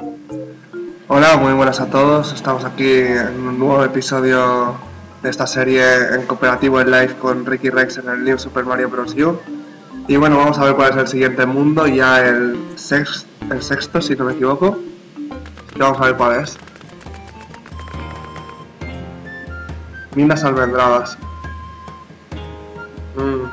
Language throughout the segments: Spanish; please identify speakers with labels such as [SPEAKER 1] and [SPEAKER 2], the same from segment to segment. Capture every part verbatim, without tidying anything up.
[SPEAKER 1] Hola, muy buenas a todos. Estamos aquí en un nuevo episodio de esta serie en cooperativo en live con Ricky Rex en el New Super Mario Bros. U. Y bueno, vamos a ver cuál es el siguiente mundo, ya el, sex, el sexto, si no me equivoco. Y vamos a ver cuál es. Minas almendradas. Mm.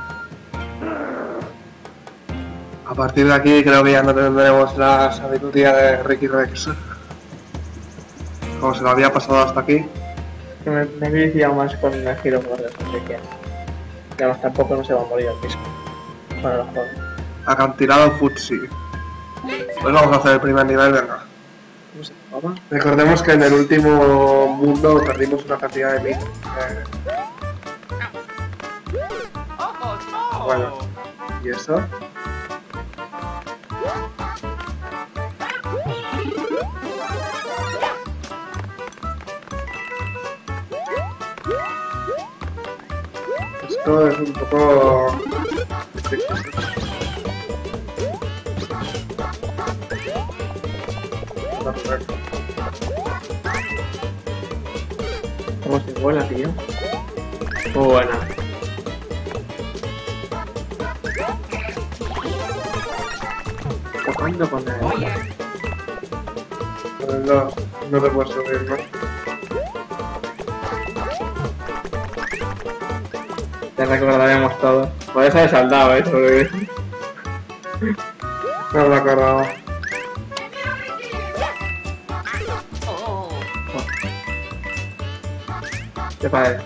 [SPEAKER 1] A partir de aquí creo que ya no tendremos la sabiduría de Ricky Rex. Como se lo había pasado hasta aquí.
[SPEAKER 2] Me, me he viciado más con el giro por el que además tampoco no se va a morir el disco para los juegos.
[SPEAKER 1] Acantilado Futsi. Pues vamos a hacer el primer nivel, venga.
[SPEAKER 2] ¿Cómo se llama?
[SPEAKER 1] Recordemos que en el último mundo perdimos una cantidad de minas. Eh... Bueno, ¿y eso? Esto es un poco...
[SPEAKER 2] ¿Cómo se vuela, tío? Muy buena. ¿Cuándo con él?
[SPEAKER 1] No, no te puedes subir, ¿no?
[SPEAKER 2] Ya recordaríamos todo. Por eso he saldado, eh, sobre...
[SPEAKER 1] No me acordaba.
[SPEAKER 2] ¿Qué parece?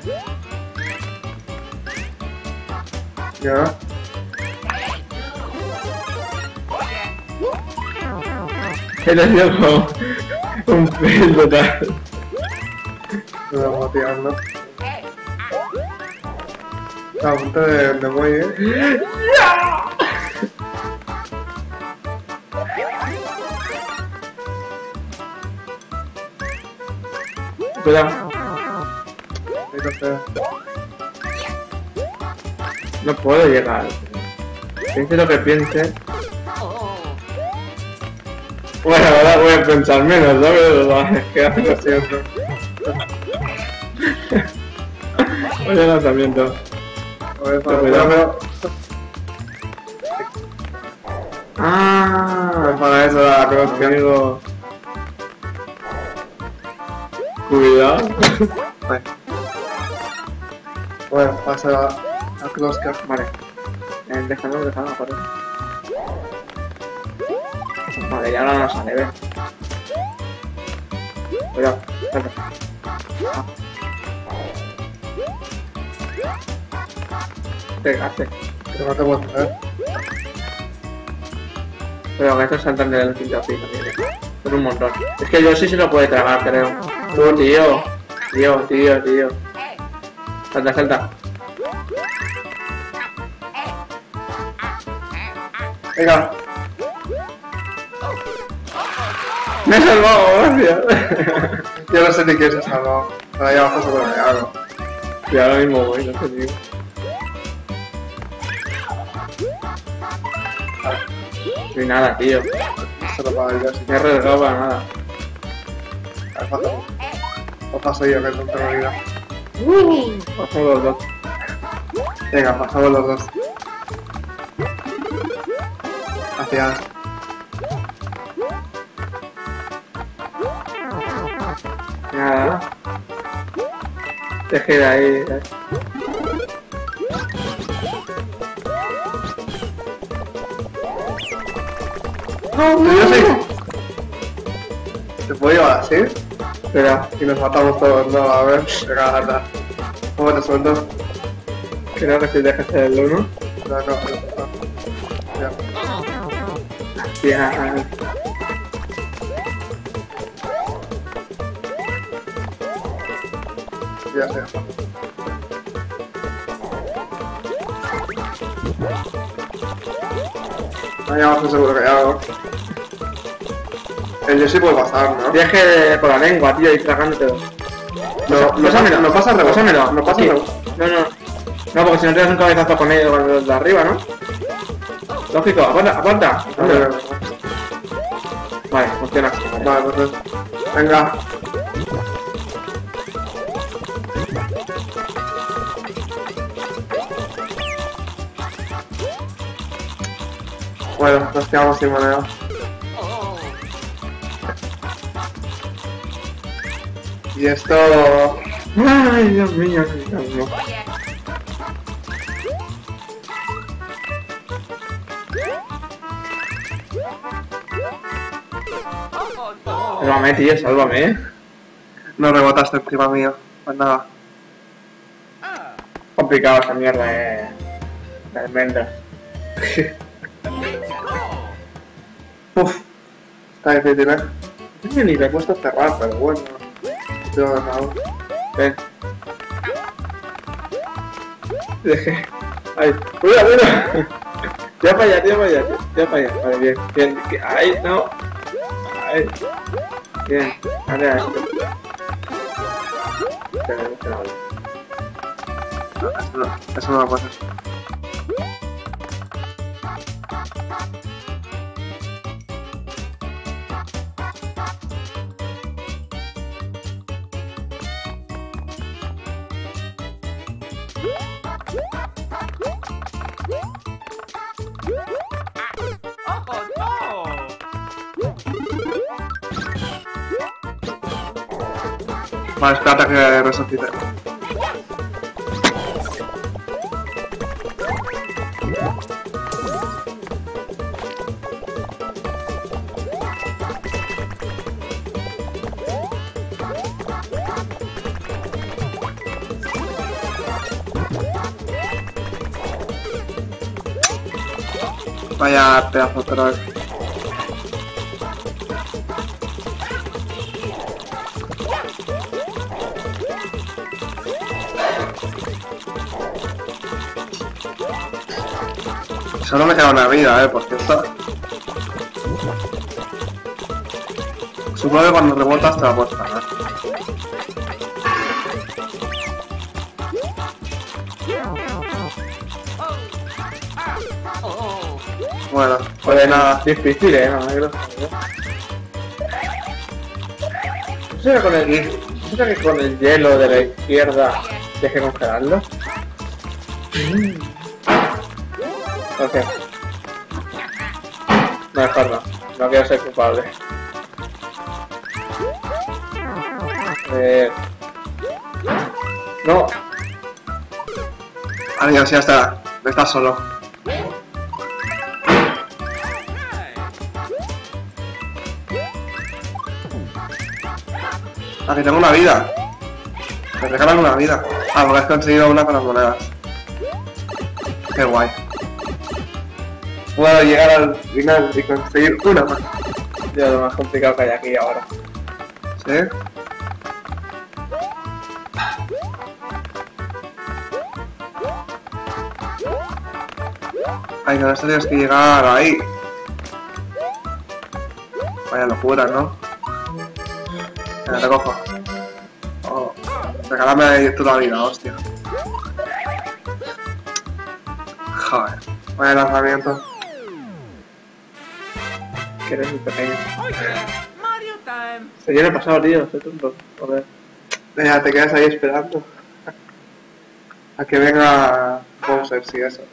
[SPEAKER 1] Ya.
[SPEAKER 2] He sido como un fail total.
[SPEAKER 1] Me vamos a tirar, ¿no? A punto de, de muy bien.
[SPEAKER 2] Cuidado. No puedo llegar. Piense lo que piense. Bueno, ahora voy a pensar menos, ¿sabes? ¿Qué hace lo siento? Oye, lanzamiento. Cuidado. Ah, para eso la cruz que digo. Cuidado.
[SPEAKER 1] Bueno, pasa a, a Closcar.
[SPEAKER 2] Vale. Eh, déjalo, déjalo, joder. Vale, ya ahora no sale, ve. Cuidado, salta. Ah. Pegaste.
[SPEAKER 1] Pero no te puedo hacer.
[SPEAKER 2] Pero que estos saltan de los quinto piso, tío. Son un montón. Es que yo sí se lo puede tragar, creo. Tú, tío. Tío, tío, tío. Salta, salta.
[SPEAKER 1] Venga.
[SPEAKER 2] Me he salvado, gracias.
[SPEAKER 1] Yo no sé ni qué se ha salvado. Ahora ya abajo seguro que hago.
[SPEAKER 2] Y ahora mismo voy, no sé, tío. No hay nada, tío.
[SPEAKER 1] Se lo pago yo, así
[SPEAKER 2] Me he arriesgado para nada.
[SPEAKER 1] A ver, paso. O paso yo, que es un terroridad.
[SPEAKER 2] Uh, pasamos los dos.
[SPEAKER 1] Venga, pasamos los dos. Gracias.
[SPEAKER 2] Nada. Te queda ahí. Eh.
[SPEAKER 1] No, no, yo sé. ¿Te puedo llevar así?
[SPEAKER 2] Espera,
[SPEAKER 1] Y nos matamos todos, no, a ver. Venga, anda. ¿Cómo te suelto?
[SPEAKER 2] creo que si dejas el uno.
[SPEAKER 1] No, no, no. Ya.
[SPEAKER 2] Ya.
[SPEAKER 1] Ya sé. Ahí abajo seguro que hay algo. El Yoshi puede pasar, ¿no?
[SPEAKER 2] Viaje por la lengua, tío, y tragándotelo.
[SPEAKER 1] No, no,
[SPEAKER 2] Pásamelo,
[SPEAKER 1] no pasa rebote.
[SPEAKER 2] pásamelo.
[SPEAKER 1] No pasa
[SPEAKER 2] Sí.
[SPEAKER 1] rebote.
[SPEAKER 2] No, no. No, porque si no te das un cabezazo con ellos con los de arriba, ¿no? Lógico, aguanta, aguanta.
[SPEAKER 1] No, no, no.
[SPEAKER 2] Vale, funciona así. Vale.
[SPEAKER 1] Vale, pues venga. Bueno, nos quedamos sin moneda. Y esto...
[SPEAKER 2] Ay, Dios mío, Dios mío. Sálvame, tío, sálvame.
[SPEAKER 1] No rebotaste encima mío. Pues nada.
[SPEAKER 2] Complicado esa mierda de... de almendras.
[SPEAKER 1] Uf. Está difícil, ¿eh?
[SPEAKER 2] Ni ni me cuesta cerrar, pero bueno.
[SPEAKER 1] Yo no hago.
[SPEAKER 2] Ven. Deje. Ay, cuidado, cuidado. Ya para allá, ya para allá, ya para allá. Vale, bien, bien. Ay, no. Ay. Bien, vale, ahí. Tenemos que hablar.
[SPEAKER 1] No, eso no, eso no lo puedes. Vale, espérate que resucite. Vaya pedazo otra vez. Solo me queda una vida, eh, por cierto. Supongo que cuando rebotas te la puedes cargar. Bueno, pues nada.
[SPEAKER 2] Difícil, eh, no, no, ¿No será con el, ¿no será que con el hielo de la izquierda deje congelarlo? Ok. No, mejor no. No quiero ser culpable. Eh... No.
[SPEAKER 1] Adiós, ya está. Estás solo. Aquí tengo una vida. Me regalan una vida. Ah, porque has conseguido una con las monedas. Qué guay. Puedo llegar al final y conseguir una más.
[SPEAKER 2] Ya lo más complicado que hay aquí ahora.
[SPEAKER 1] ¿Sí? Ay, no, esto tienes que llegar ahí. Vaya locura, ¿no? Venga, te cojo. Oh, regálame toda la vida, hostia. Joder, vaya lanzamiento.
[SPEAKER 2] Que eres muy pequeño. Se viene pasado, tío, soy tonto. Joder.
[SPEAKER 1] Venga, te quedas ahí esperando. A que venga Bowser, sí, eso.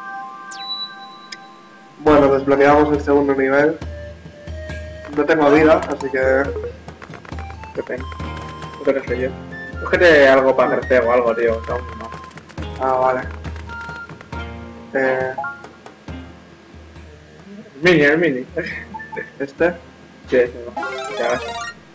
[SPEAKER 1] Bueno, desbloqueamos el segundo nivel. No tengo vida, así que...
[SPEAKER 2] Qué pena. No creo que soy yo. Cógete algo para crecer o algo, tío. No, no.
[SPEAKER 1] Ah, vale. Eh...
[SPEAKER 2] El mini, el mini.
[SPEAKER 1] ¿Este?
[SPEAKER 2] Sí, ese no. Ya ves.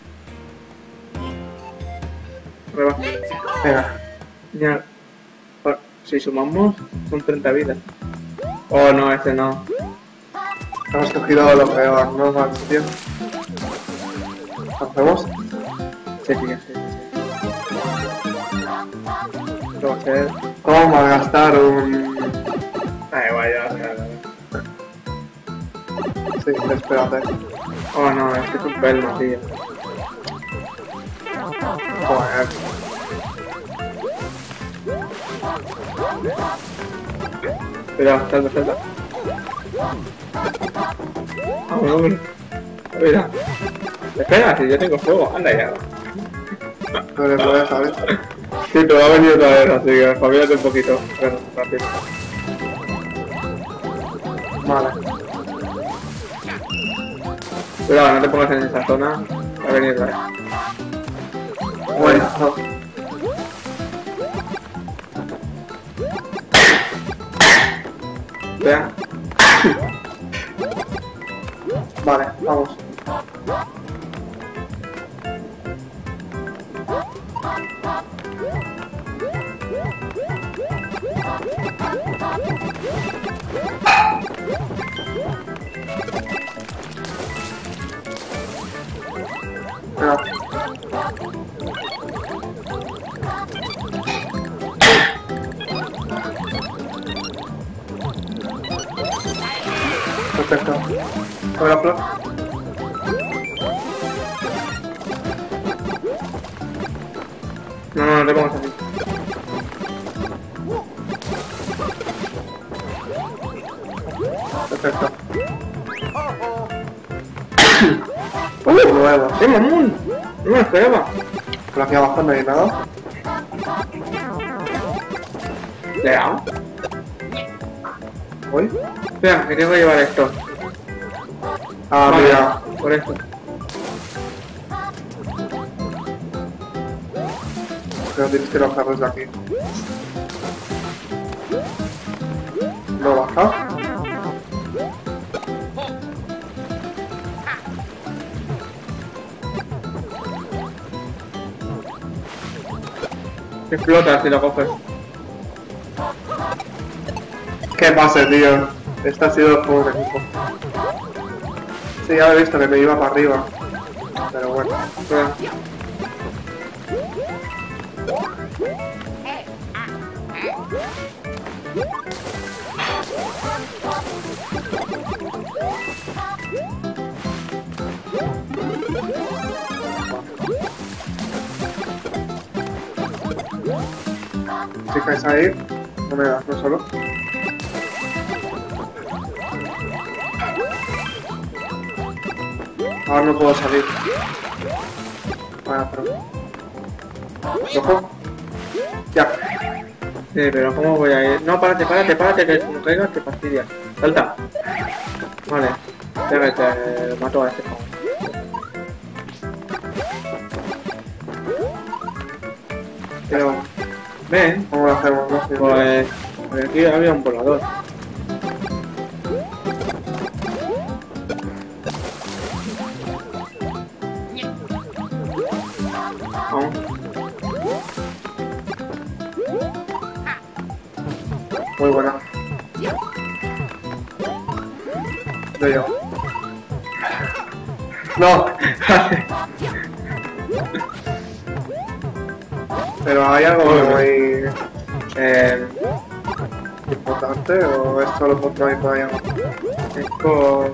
[SPEAKER 2] Prueba.
[SPEAKER 1] Venga.
[SPEAKER 2] Ya. Si sumamos, son treinta vidas. Oh, no, ese no.
[SPEAKER 1] Hemos cogido lo peor, ¿no? Vale, tío. ¿Hacemos?
[SPEAKER 2] Sí, sí, sí. Esto va a ser...
[SPEAKER 1] ¿Cómo malgastar un...?
[SPEAKER 2] Ay, vaya, vaya.
[SPEAKER 1] Sí, espérate.
[SPEAKER 2] Oh, no, este es un pelmo, tío.
[SPEAKER 1] Joder.
[SPEAKER 2] Cuidado, salta, salta. Vamos, hombre. Mira. Espera, si yo tengo fuego, anda ya.
[SPEAKER 1] No le puedes, ¿sabes?
[SPEAKER 2] Sí, te va a venir otra vez, así que espabilate un poquito. Bueno, rápido.
[SPEAKER 1] Vale.
[SPEAKER 2] Cuidado, no te pongas en esa zona. Va a venir otra vez.
[SPEAKER 1] Bueno, no.
[SPEAKER 2] Vea.
[SPEAKER 1] Vale, vamos. Venga. Perfecto. Abre la flor.
[SPEAKER 2] No, no, no te pongas así.
[SPEAKER 1] Perfecto.
[SPEAKER 2] ¡Uh!
[SPEAKER 1] Nuevo.
[SPEAKER 2] ¡Eh, mamón! No me lo esperaba.
[SPEAKER 1] Por aquí abajo no hay nada.
[SPEAKER 2] ¿Le he dado?
[SPEAKER 1] Uy.
[SPEAKER 2] Espera, que tengo que llevar esto.
[SPEAKER 1] Ah,
[SPEAKER 2] Vale,
[SPEAKER 1] mira.
[SPEAKER 2] por esto.
[SPEAKER 1] Pero tienes que bajar desde aquí. No baja.
[SPEAKER 2] Explota si lo coges.
[SPEAKER 1] ¿Qué pasa, tío? Este ha sido el juego de equipo. Sí, ya lo he visto que me iba para arriba. Pero bueno.
[SPEAKER 2] Espera.
[SPEAKER 1] Si caes ahí, no me das, no solo. Ahora no puedo salir. Bueno, pero... ¿Ojo? Ya.
[SPEAKER 2] Sí, pero ¿cómo voy a ir? No, párate, párate, párate, que como caigas te fastidia. Salta. Vale. Ya que te mato a este cabrón. Pero... Ven.
[SPEAKER 1] ¿Cómo lo hacemos? No sé.
[SPEAKER 2] Pues... pues aquí había un volador. Aún.
[SPEAKER 1] Muy buena. Yo yo. No. Pero hay algo muy eh, importante o es solo por no ir por allá.
[SPEAKER 2] Es por...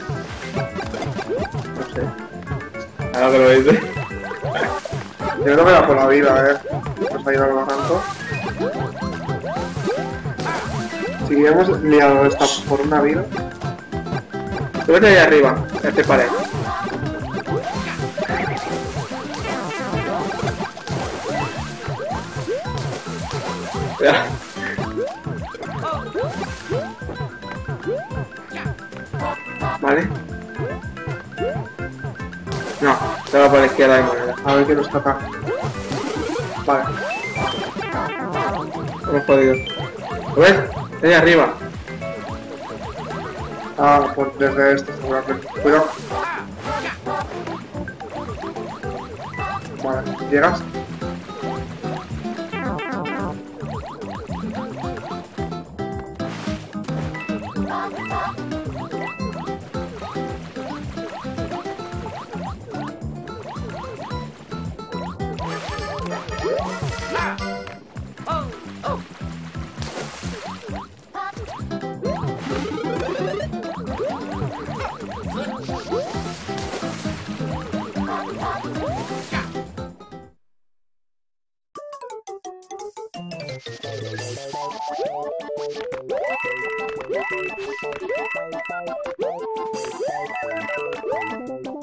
[SPEAKER 2] no sé. Ahora que lo dices.
[SPEAKER 1] Yo creo que era por la vida, eh. Nos ha ido al barranco. Si hubiéramos liado esta por una vida.
[SPEAKER 2] Súbete ahí arriba, ya te paré. Ya. Vale. No, se va por la izquierda de moneda.
[SPEAKER 1] A ver qué nos toca. Vale.
[SPEAKER 2] Hemos podido. ¿Lo ves? Ahí arriba.
[SPEAKER 1] Ah, pues desde este seguramente. Cuidado. Vale, ¿llegas?
[SPEAKER 3] Thank you.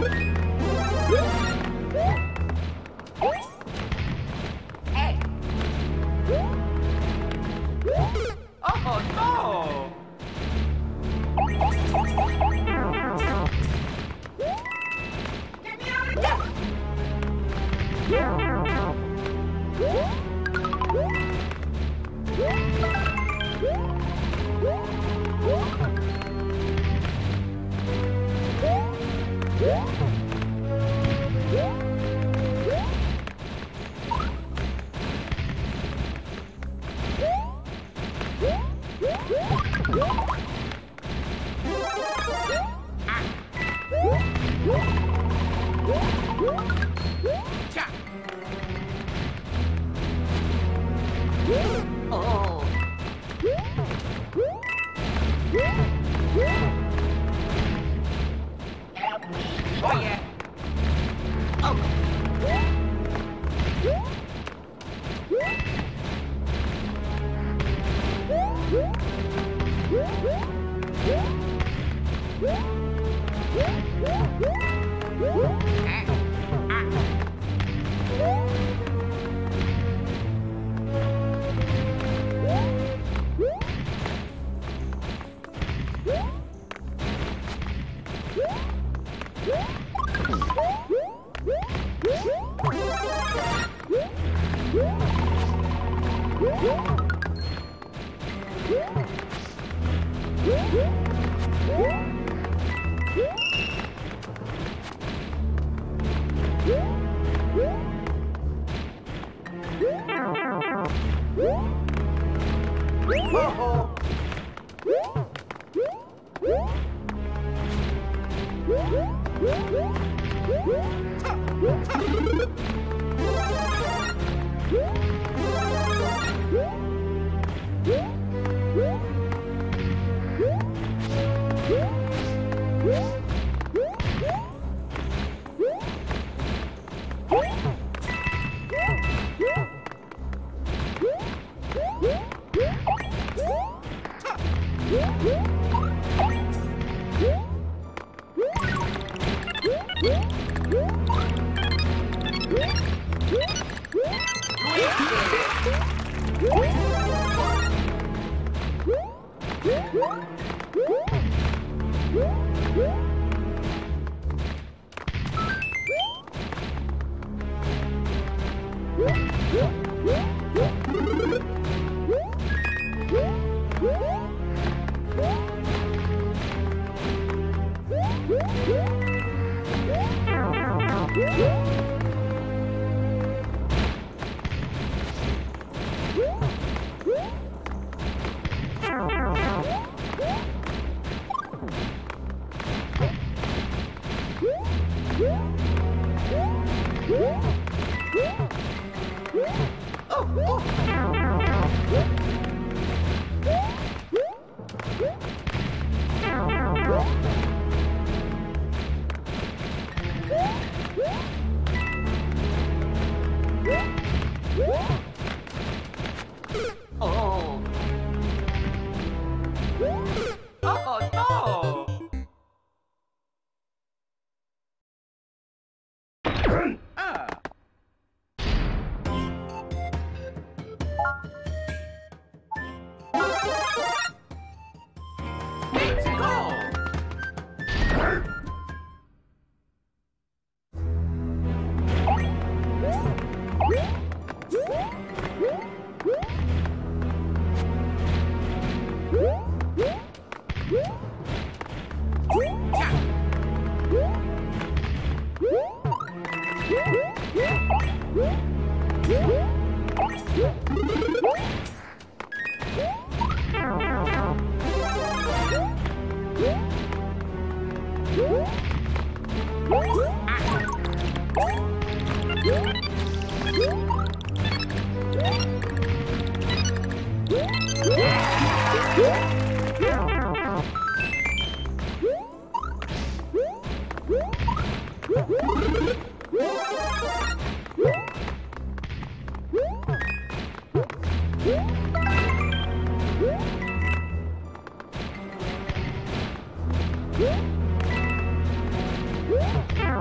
[SPEAKER 3] Yeah.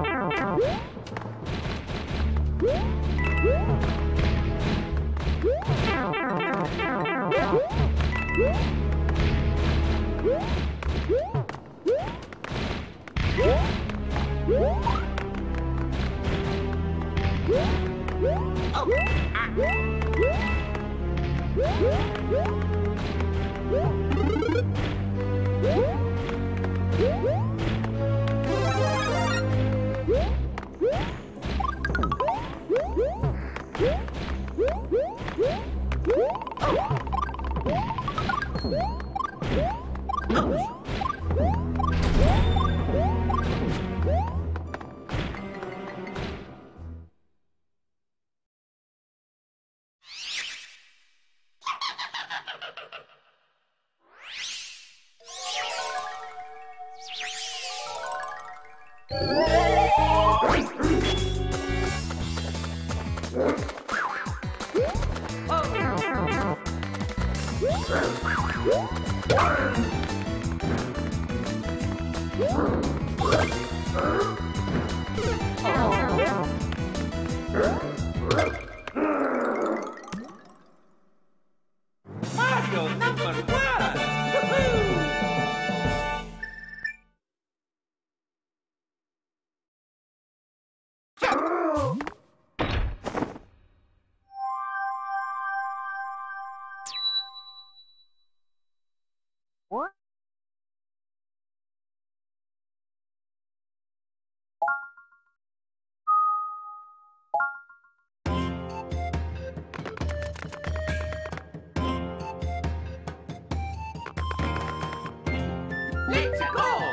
[SPEAKER 3] Mario number one! Woohoo! Let's go!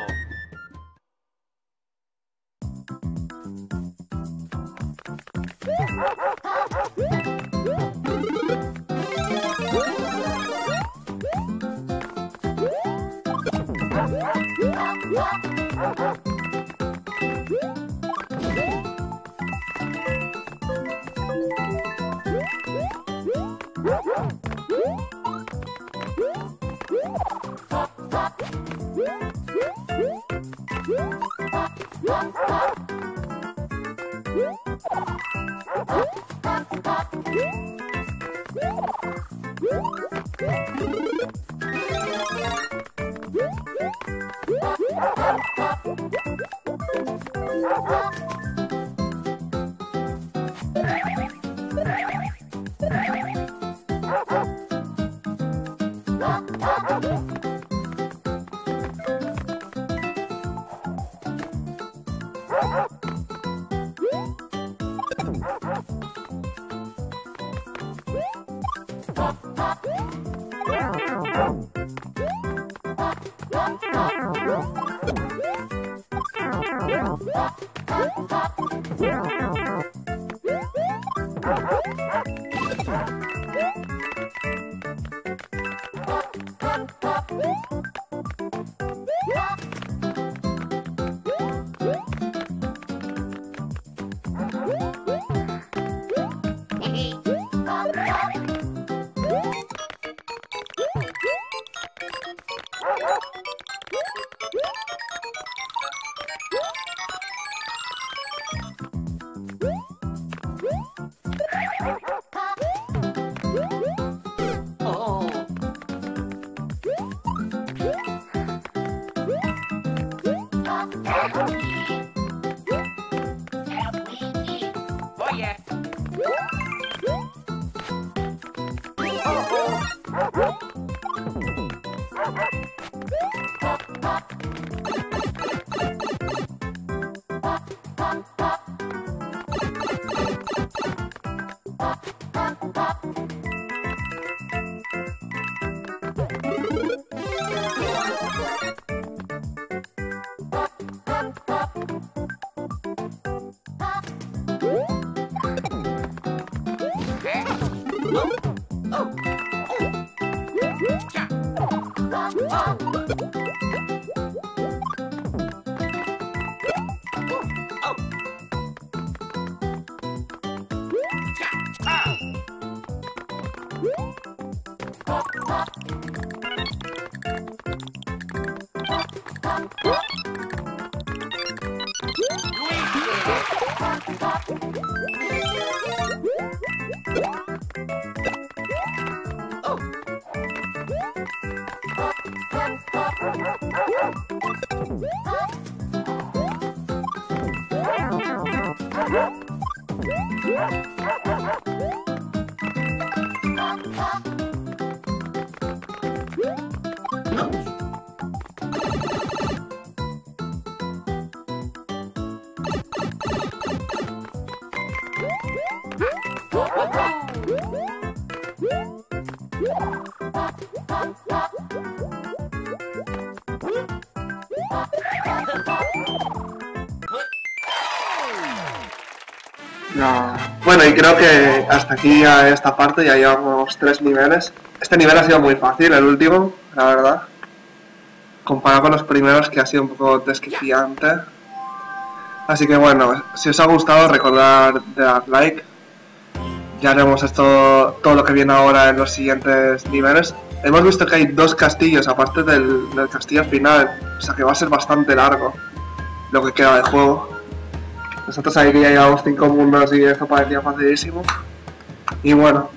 [SPEAKER 2] No.
[SPEAKER 1] Bueno, y creo que hasta aquí a esta parte ya llevamos tres niveles. Este nivel ha sido muy fácil, el último, la verdad. Comparado con los primeros, que ha sido un poco desquiciante. Así que bueno, si os ha gustado, recordad de dar like. Ya haremos esto, todo lo que viene ahora en los siguientes niveles. Hemos visto que hay dos castillos, aparte del, del castillo final. O sea que va a ser bastante largo lo que queda del juego. Nosotros ahí que ya llevamos cinco mundos y esto parecía facilísimo. Y bueno,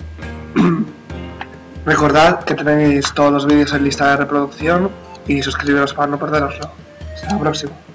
[SPEAKER 1] recordad que tenéis todos los vídeos en lista de reproducción y suscribiros para no perderoslo. Hasta la próxima.